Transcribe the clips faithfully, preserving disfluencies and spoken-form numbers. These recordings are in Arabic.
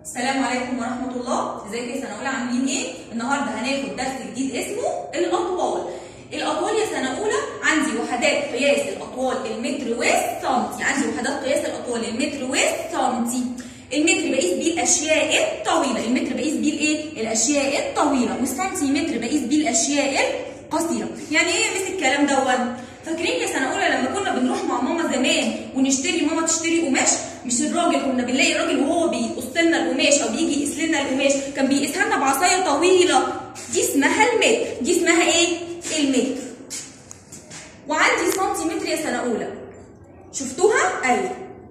السلام عليكم ورحمة الله. ازيكم يا سنة أولى عاملين ايه؟ النهارده هناخد درس جديد اسمه الأطوال. الأطوال يا سنة أولى عندي وحدات قياس الأطوال المتر والسنتي، عندي وحدات قياس الأطوال المتر والسنتي. المتر بقيس بيه الأشياء الطويلة، المتر بقيس بيه الايه؟ الأشياء الطويلة، والسنتيمتر بقيس بيه الأشياء القصيرة. يعني ايه مثل الكلام دون؟ فاكرين يا سنة أولى لما كنا بنروح مع ماما زمان ونشتري، ماما تشتري قماش، مش الراجل كنا بنلاقي الراجل وهو بيقص لنا القماش او بيجي يقيس لنا القماش كان بيقيسها لنا بعصايه طويله، دي اسمها المتر، دي اسمها ايه؟ المتر. وعندي سنتيمتر يا سنة أولى، شفتوها؟ أيوه.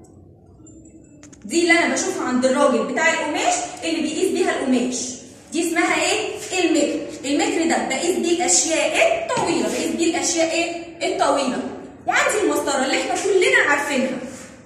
دي اللي أنا بشوفها عند الراجل بتاع القماش اللي بيقيس بيها القماش، دي اسمها ايه؟ المتر. المتر ده بقيس بيه الأشياء الطويلة، بقيس بيه الأشياء ايه؟ الطويلة. وعندي المسطرة اللي احنا كلنا عارفينها،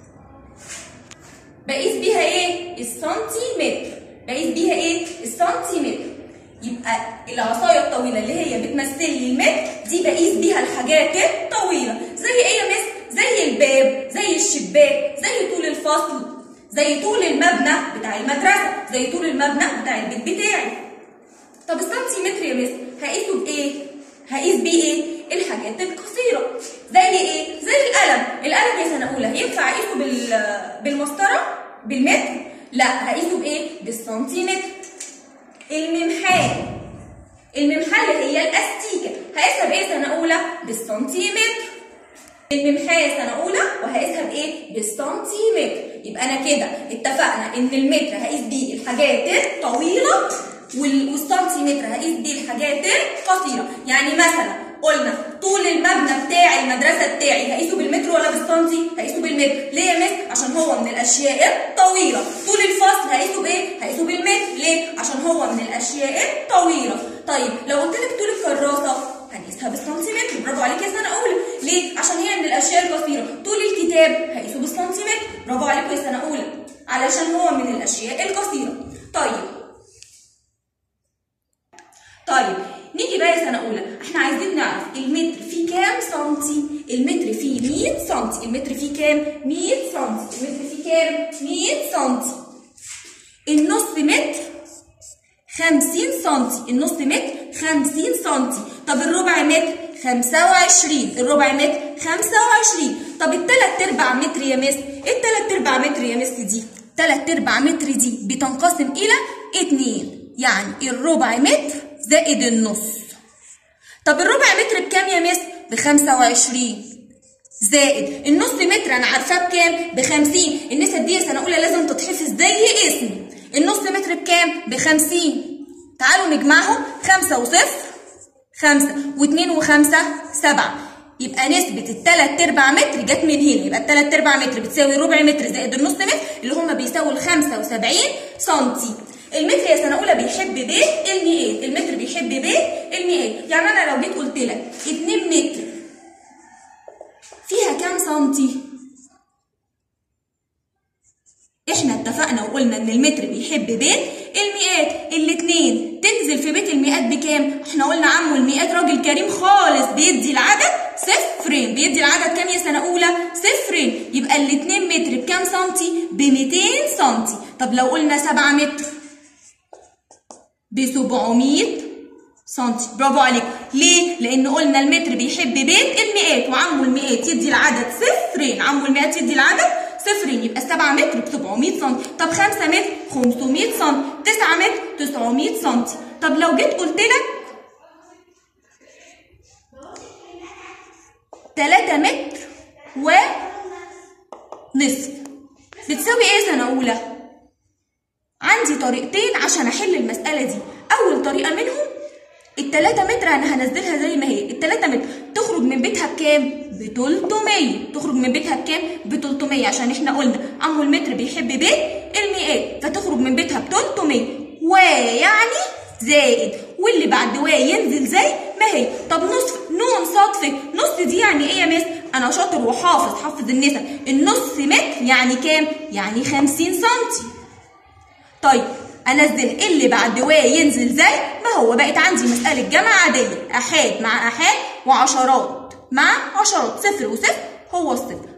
بقيس بيها ايه؟ السنتيمتر، بقيس بيها ايه؟ السنتيمتر. يبقى العصايه الطويله اللي هي بتمثل لي المتر دي بقيس بيها الحاجات الطويله، زي ايه يا مس؟ زي الباب، زي الشباك، زي طول الفصل، زي طول المبنى بتاع المدرسه، زي طول المبنى بتاع البيت بتاعي. طب السنتيمتر يا مس هقيسه بايه؟ هقيس بيه ايه؟ الحاجات القصيره، زي ايه؟ زي القلم. القلم يا سنة أولى ينفع اقيسه بال بالمسطره بالمتر؟ لا، هقيسه بايه؟ بالسنتيمتر. الممحاه، الممحاه اللي هي الاستيكه هقيسها بايه سنة أولى؟ بالسنتيمتر. الممحاه سنة أولى وهقيسها بايه؟ بالسنتيمتر. يبقى انا كده اتفقنا ان المتر هقيس بيه الحاجات الطويله والسنتيمتر هقيس بيه الحاجات القصيره. يعني مثلا قلنا طول المبنى بتاع المدرسه بتاعي هقيسه بالمتر ولا بالسنتي؟ هقيسه بالمتر. ليه يا مس؟ عشان هو من الاشياء الطويله. طول الفصل هقيسه بايه؟ هقيسه بالمتر. ليه؟ عشان هو من الاشياء الطويله. طيب لو قلت لك طول الكراسه هنقيسها بالسنتيمتر. برافو عليك يا سنه اولى. ليه؟ عشان هي من الاشياء القصيره. طول الكتاب هقيسه بالسنتيمتر. برافو عليكم يا سنه اولى، علشان هو من الاشياء القصيره. طيب طيب نيجي بقى يا سنة أولى، احنا عايزين نعرف المتر فيه كام سنتي؟ المتر فيه مية سنتي، المتر فيه كام؟ مية سنتي، المتر فيه كام؟ مية سنتي. النص متر خمسين سنتي، النص متر خمسين سنتي. طب الربع متر خمسة وعشرين، الربع متر خمسة وعشرين. طب التلات ارباع متر يا مس، التلات ارباع متر يا مس دي، تلات ارباع متر دي بتنقسم إلى اتنين، يعني الربع متر زائد النص. طب الربع متر بكام يا مس؟ بخمسة وعشرين، زائد النص متر انا عارفاه بكام؟ بخمسين. النسب دي يا سنة أولى لازم تتحفظ زي اسمي. النص متر بكام؟ بخمسين. تعالوا نجمعهم، خمسة وصفر خمسة، واتنين وخمسة سبعة. يبقى نسبة التلات ارباع متر جت من هنا، يبقى التلات ارباع متر بتساوي ربع متر زائد النص متر اللي هما بيساووا الخمسة وسبعين سنتي. المتر يا سنة أولى بيحب بيه المئات، المتر بيحب بيه المئات. يعني أنا لو جيت قلت لك اتنين متر فيها كام سنتي؟ احنا اتفقنا وقلنا ان المتر بيحب بيه المئات. الاتنين تنزل في بيت المئات بكام؟ احنا قلنا عمو المئات راجل كريم خالص بيدي العدد صفرين، بيدي العدد كام يا سنة أولى؟ صفرين. يبقى الاتنين متر بكام سنتي؟ بميتين سنتي. طب لو قلنا سبعة متر بسبعمية سنتي. برافو عليك. ليه؟ لأن قلنا المتر بيحب بيت المئات، وعمو المئات يدي العدد صفرين، عمو المئات يدي العدد صفرين. يبقى سبعة متر بسبعمية سنتي. طب خمسة متر خمسمية سنتي. تسعة متر تسعمية سنتي. طب لو جيت قلت لك تلاتة متر ونصف بتساوي ايه يا سنة أولى؟ عندي طريقتين عشان احل المسألة دي. أول طريقة منهم التلاتة متر أنا هنزلها زي ما هي، التلاتة متر تخرج من بيتها بكام؟ بتلتمية، تخرج من بيتها بكام؟ بتلتمية، عشان احنا قلنا عمو المتر بيحب بيت المئات، فتخرج من بيتها بتلتمية، ويعني زائد، واللي بعد و ينزل زي ما هي. طب نصف، نون صدفة، نص دي يعني ايه يا مس؟ أنا شاطر وحافظ، حافظ النسب. النص متر يعني كام؟ يعني خمسين سنتي. طيب انزل اللي بعد و ينزل زي ما هو. بقت عندي مسألة جمع عادية، احاد مع احاد وعشرات مع عشرات، صفر وصفر هو الصفر.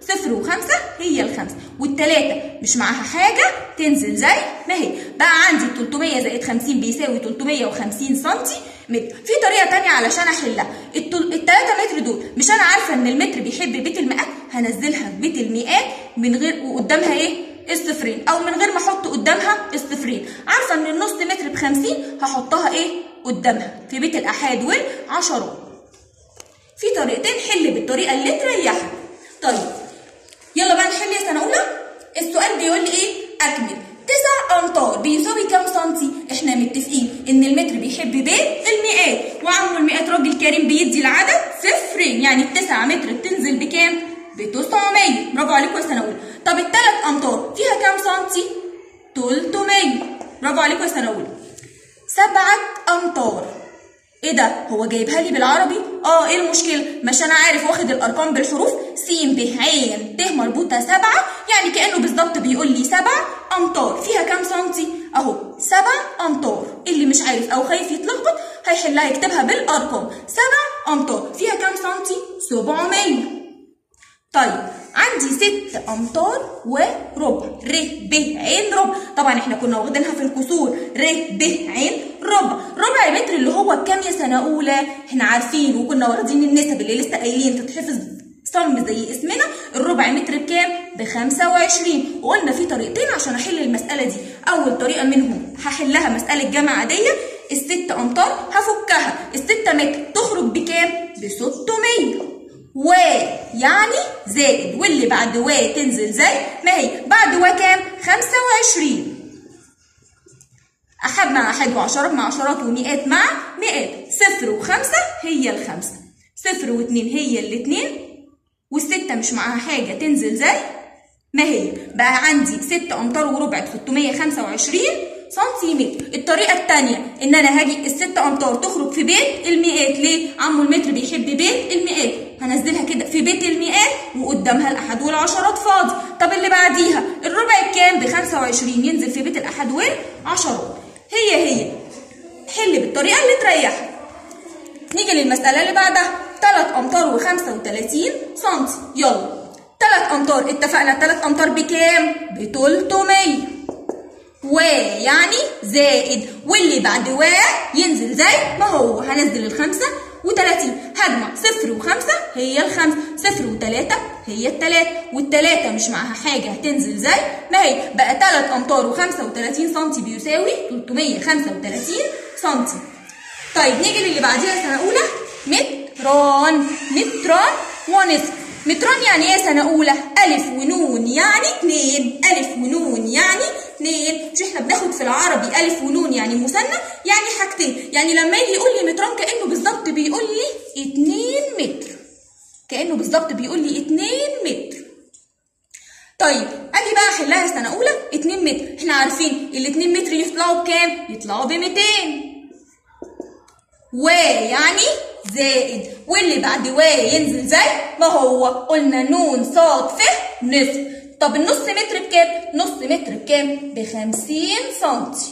صفر وخمسة هي الخمسة، والتلاتة مش معاها حاجة تنزل زي ما هي. بقى عندي تلتمية زائد خمسين بيساوي تلتمية وخمسين سنتي متر. في طريقة تانية علشان أحلها، التلاتة متر دول مش أنا عارفة إن المتر بيحب بيت المئات، هنزلها في بيت المئات من غير وقدامها إيه؟ الصفرين، أو من غير ما أحط قدامها الصفرين. عارفة إن النص متر بخمسين هحطها إيه؟ قدامها في بيت الأحاد والعشرات. في طريقتين، حل بالطريقة اللي تريحك. طيب يلا بقى نحل يا سنة أولى. السؤال بيقول لي إيه؟ أكمل. تسع أمتار بيساوي كام سنتي؟ إحنا متفقين إن المتر بيحب بيت المئات، وعمو المئات راجل كريم بيدي العدد صفرين، يعني التسعة متر بتنزل بكام؟ ب تسعمية. برافو عليكم يا سنة أولى. طب التلات أمتار فيها كام سنتي؟ تلتمية. برافو عليكم يا سنة أولى. سبعة أمتار. ايه ده؟ هو جايبها لي بالعربي؟ اه ايه المشكلة؟ مش انا عارف واخد الارقام بالحروف س ب ع ت مربوطة سبعة، يعني كأنه بالظبط بيقول لي سبع امتار فيها كام سنتي؟ اهو سبع امتار. اللي مش عارف او خايف يتلخبط هيحلها يكتبها بالارقام. سبع امتار فيها كام سنتي؟ سبعمية. طيب عندي ست امتار وربع، ر ب ع ربع. طبعا احنا كنا واخدينها في الكسور ر ب ع ربع. ربع متر اللي هو بكام يا سنه اولى؟ احنا عارفين وكنا واخدين النسب اللي لسه قايلين تتحفظ صم زي اسمنا. الربع متر بكام؟ ب خمسة وعشرين. وقلنا في طريقتين عشان احل المساله دي. اول طريقه منهم هحلها مساله جمع عاديه، الست امتار هفكها، الستة متر تخرج بكام؟ ب ستمية. و يعني زائد، واللي بعد و تنزل زي ما هي. بعد و كام؟ خمسة وعشرين. أحد مع أحد وعشرات مع عشرات ومئات مع مئات. صفر وخمسة هي الخمسة، صفر واتنين هي الاتنين، والستة مش معاها حاجة تنزل زي ما هي. بقى عندي ستة أمتار وربع ب ستمية وخمسة وعشرين سنتيمتر. الطريقة التانية إن أنا هاجي الستة أمتار تخرج في بيت المئات. ليه؟ عمو المتر بيحب بيت المئات، هنزلها كده في بيت المئات وقدامها الأحد والعشرات فاضي. طب اللي بعديها الربع بكام؟ ب خمسة وعشرين، ينزل في بيت الأحد والعشرات. هي هي حل بالطريقة اللي تريحك. نيجي للمسألة اللي بعدها. تلات أمتار وخمسة وتلاتين سنتي. يلا تلات أمتار، اتفقنا تلات أمتار بكام؟ ب تلتمية. و يعني زائد، واللي بعد و ينزل زي ما هو. هنزل الخمسة وتلاتين، هجمع صفر وخمسة هي الخمسة، صفر وتلاتة هي التلاتة، والتلاتة مش معاها حاجة هتنزل زي ما هي. بقى تلات أمتار وخمسة وتلاتين سنتي بيساوي تلتمية وخمسة وتلاتين سنتي. طيب نيجي للي بعديها سنة أولى. متران. متران ونصف. متران يعني ايه سنة أولى؟ ألف ونون يعني اتنين. ألف ونون يعني اتنين. مش احنا بناخد في العربي ألف ونون يعني مثنى، يعني حاجتين. يعني لما يجي يقول لي متران كأنه بالظبط بيقول لي اتنين متر. كأنه بالظبط بيقول لي اتنين متر. طيب أجي بقى أحلها سنة أولى. اتنين متر، احنا عارفين الاتنين متر يطلعوا بكام؟ يطلعوا بميتين. و يعني زائد، واللي بعد و ينزل زي ما هو. قلنا نون صاد ف نصف. طب النص متر بكام؟ نص متر بكام؟ بخمسين سنتي.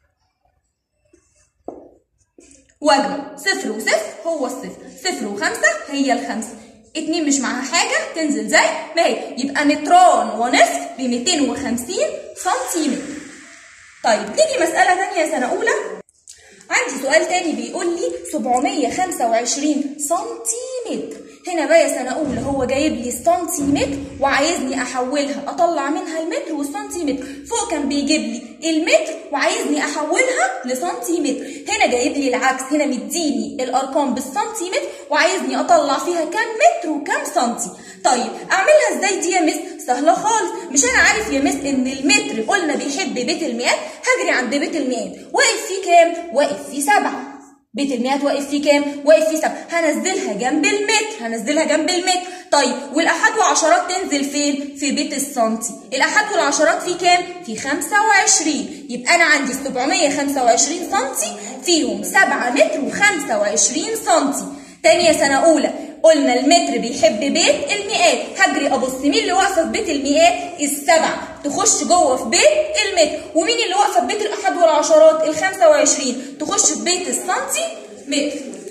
واجمع صفر وصفر هو الصفر، صفر وخمسة هي الخمسة، اتنين مش معاها حاجة تنزل زي ما هي. يبقى متران ونصف ب ميتين وخمسين سنتيمتر. طيب نيجي مسألة تانية يا سنة أولى. عندي سؤال تاني بيقول لي سبعمية وخمسة وعشرين سنتيمتر. هنا بقى يا سنة أولى هو جايب لي السنتيمتر وعايزني أحولها أطلع منها المتر والسنتيمتر. فوق كان بيجيب لي المتر وعايزني أحولها لسنتيمتر. هنا جايب لي العكس، هنا مديني الأرقام بالسنتيمتر وعايزني أطلع فيها كام متر وكام سنتي. طيب أعملها إزاي دي يا مس؟ سهلة خالص. مش أنا عارف يا مس إن المتر قلنا بيحب بيت المئات، هجري عند بيت المئات. واقف فيه كام؟ واقف فيه سبعة. بيت المئات واقف فيه كام؟ واقف فيه سبعة. هنزلها جنب المتر، هنزلها جنب المتر. طيب والأحد وعشرات تنزل فين؟ في بيت السنتي. الأحد والعشرات فيه كام؟ في خمسة وعشرين. يبقى أنا عندي سبعمية وخمسة وعشرين سنتي فيهم سبعة متر وخمسة وعشرين سنتي. تاني يا سنة أولى قلنا المتر بيحب بيت المئات، هجري أبص مين اللي واقفة في بيت المئات؟ السبعة تخش جوه في بيت المتر، ومين اللي واقفة في بيت الأحد والعشرات؟ الخمسة وعشرين تخش في بيت السنتي متر.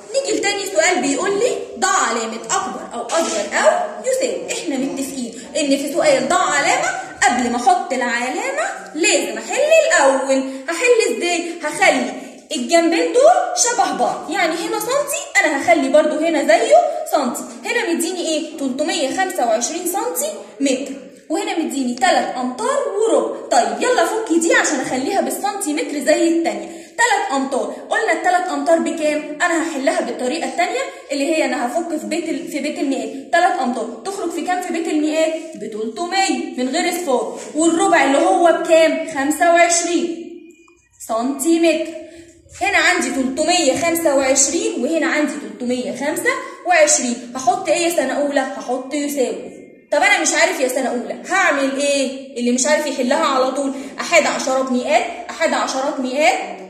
نيجي لتاني سؤال بيقول لي ضع علامة أكبر أو أصغر أو يساوي. إحنا متفقين إن في سؤال ضع علامة قبل ما أحط العلامة لازم أحل الأول. هحل إزاي؟ هخلي الجنبين دول شبه بعض، يعني هنا سنتي أنا هخلي برضو هنا زيه سنتي. هنا مديني إيه؟ تلتمية وخمسة وعشرين سنتي متر، وهنا مديني تلات أمتار وربع. طيب يلا فكي دي عشان أخليها بالسنتيمتر زي التانية. تلات أمتار، قلنا التلات أمتار بكام؟ أنا هحلها بالطريقة التانية اللي هي أنا هفك في بيت ال... في بيت المئات. تلات أمتار تخرج في كام في بيت المئات؟ ب تلتمية من غير اصفار، والربع اللي هو بكام؟ خمسة وعشرين سنتيمتر. هنا عندي تلتمية وخمسة وعشرين وهنا عندي تلتمية وخمسة وعشرين. هحط إيه يا سنة أولى؟ هحط يساوي. طب أنا مش عارف يا سنة أولى، هعمل إيه؟ اللي مش عارف يحلها على طول، أحد عشرات مئات، أحد عشرات مئات.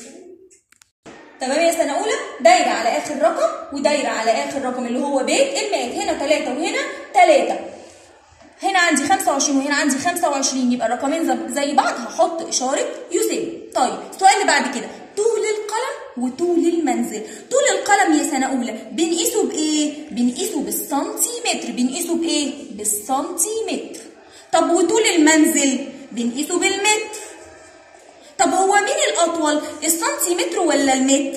تمام يا سنة أولى؟ دايرة على آخر رقم ودايرة على آخر رقم اللي هو بيت المئات. هنا تلاتة وهنا تلاتة. هنا عندي خمسة وعشرين وهنا عندي خمسة وعشرين، يبقى الرقمين زي بعض، هحط إشارة يساوي. طيب السؤال اللي بعد كده، طول القلم وطول المنزل. طول القلم يا سنة أولى بنقيسه بإيه؟ بنقيسه بالسنتيمتر. بنقيسه بإيه؟ بالسنتيمتر. طب وطول المنزل بنقيسه بالمتر. طب هو مين الأطول؟ السنتيمتر ولا المتر؟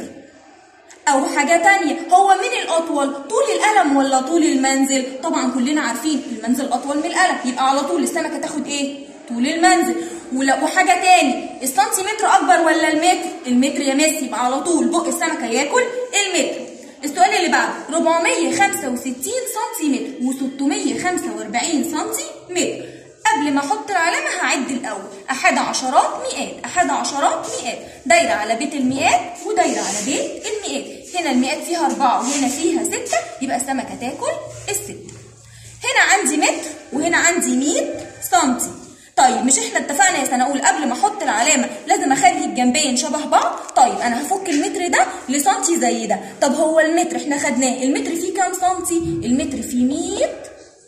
أو حاجة تانية، هو مين الأطول؟ طول القلم ولا طول المنزل؟ طبعا كلنا عارفين المنزل أطول من القلم، يبقى على طول السمكة تاخد إيه؟ طول المنزل. وحاجة تاني، السنتيمتر أكبر ولا المتر؟ المتر يا مس، يبقى على طول بق السمكة ياكل المتر. السؤال اللي بعده، أربعمية وخمسة وستين سنتيمتر وستمية وخمسة وأربعين سنتيمتر. قبل ما احط العلامه هعد الاول، احد عشرات مئات، احد عشرات مئات، دايره على بيت المئات ودايره على بيت المئات. هنا المئات فيها أربعة وهنا فيها ستة، يبقى السمكه تاكل الستة. هنا عندي متر وهنا عندي مية سنتي. طيب مش احنا اتفقنا يا سنه اولى قبل ما احط العلامه لازم اخلي الجنبين شبه بعض؟ طيب انا هفك المتر ده لسنتي زي ده. طب هو المتر احنا خدناه، المتر فيه كام سنتي؟ المتر فيه مية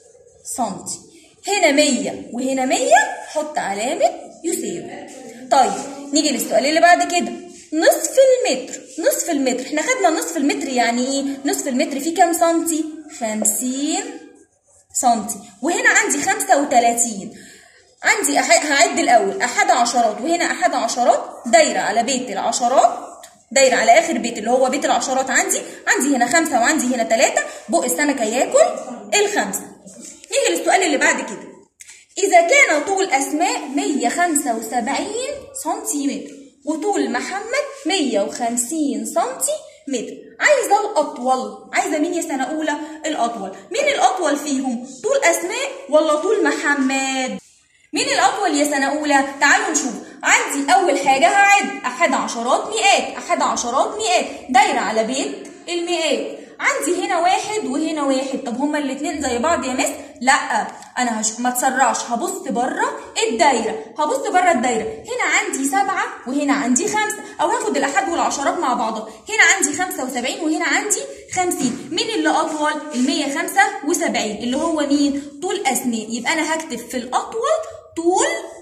سنتي. هنا مية وهنا مية، حط علامة يساوي. طيب نيجي للسؤال اللي بعد كده، نصف المتر. نصف المتر احنا خدنا نصف المتر يعني ايه؟ نصف المتر فيه كام سنتي؟ خمسين سنتي. وهنا عندي خمسة وتلاتين. عندي هعد الأول أحد عشرات وهنا أحد عشرات، دايرة على بيت العشرات، دايرة على آخر بيت اللي هو بيت العشرات. عندي عندي هنا خمسة وعندي هنا تلاتة، بق السمكة ياكل الخمسة. نيجي للسؤال اللي بعد كده، إذا كان طول أسماء مية وخمسة وسبعين سنتيمتر وطول محمد مية وخمسين سنتيمتر، عايزة الأطول. عايزة مين يا سنة أولى؟ الأطول. مين الأطول فيهم؟ طول أسماء ولا طول محمد؟ مين الأطول يا سنة أولى؟ تعالوا نشوف. عندي أول حاجة هعد أحد عشرات مئات، أحد عشرات مئات، دايرة على بيت المئات. عندي هنا واحد وهنا واحد، طب هما الاتنين زي بعض يا مس؟ لا، انا هش... ما تسرعش، هبص بره الدايره، هبص بره الدايره. هنا عندي سبعه وهنا عندي خمسه، او هاخد الاحاد والعشرات مع بعضها. هنا عندي خمسة وسبعين وهنا عندي خمسين. مين اللي اطول؟ ال مية وخمسة وسبعين اللي هو مين؟ طول اسماء. يبقى انا هكتب في الاطول طول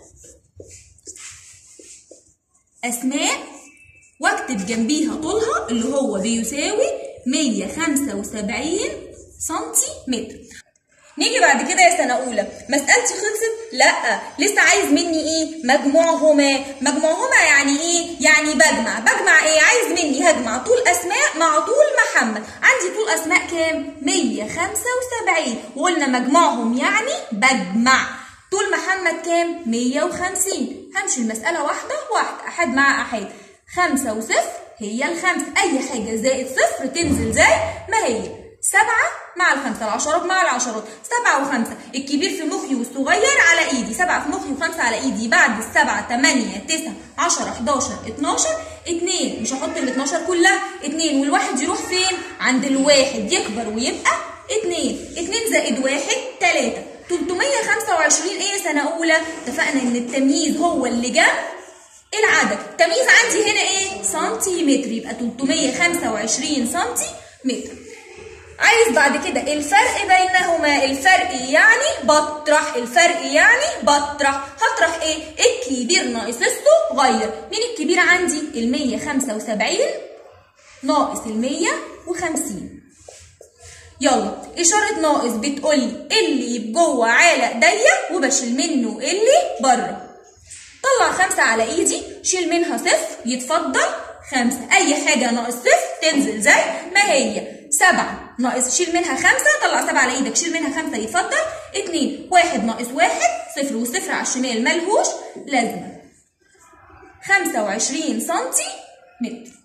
اسماء واكتب جنبيها طولها اللي هو بيساوي مية وخمسة وسبعين سنتيمتر. نيجي بعد كده يا سنة أولى، مسألتي خلصت؟ لأ، لسه عايز مني إيه؟ مجموعهما. مجموعهما يعني إيه؟ يعني بجمع، بجمع إيه؟ عايز مني هجمع طول أسماء مع طول محمد. عندي طول أسماء كام؟ مية وخمسة وسبعين، وقلنا مجموعهم يعني بجمع. طول محمد كام؟ مية وخمسين. همشي المسألة واحدة واحدة، أحد مع أحد، خمسة وصفر هي الخمسة، أي حاجة زائد صفر تنزل زي ما هي. سبعة مع الخمسة، العشرات مع العشرات، سبعة وخمسة، الكبير في مخي والصغير على إيدي، سبعة في مخي وخمسة على إيدي. بعد السبعة تمانية تسعة عشرة حداشر اتناشر، اتنين، مش هحط ال اتناشر كلها، اتنين والواحد يروح فين؟ عند الواحد يكبر ويبقى اتنين، اتنين زائد واحد تلاتة. تلتمية وخمسة وعشرين إيه يا سنة أولى؟ اتفقنا إن التمييز هو اللي جنب العدد. التمييز عندي هنا ايه؟ سنتيمتر، يبقى تلتمية وخمسة وعشرين سنتيمتر. عايز بعد كده الفرق بينهما، الفرق يعني بطرح، الفرق يعني بطرح. هطرح ايه؟ الكبير ناقص الصغير. مين الكبير عندي؟ ال مية وخمسة وسبعين ناقص المية وخمسين. يلا إشارة ناقص بتقولي اللي جوه على ايديا وبشيل منه اللي بره. طلع خمسة على ايدي، شيل منها صفر يتفضل خمسة. أي حاجة ناقص صفر تنزل زي ما هي. سبعة ناقص شيل منها خمسة، طلع سبعة على ايدك شيل منها خمسة يتفضل اتنين. واحد ناقص واحد صفر، والصفر على الشمال ملهوش لازمة. خمسة وعشرين سنتي متر.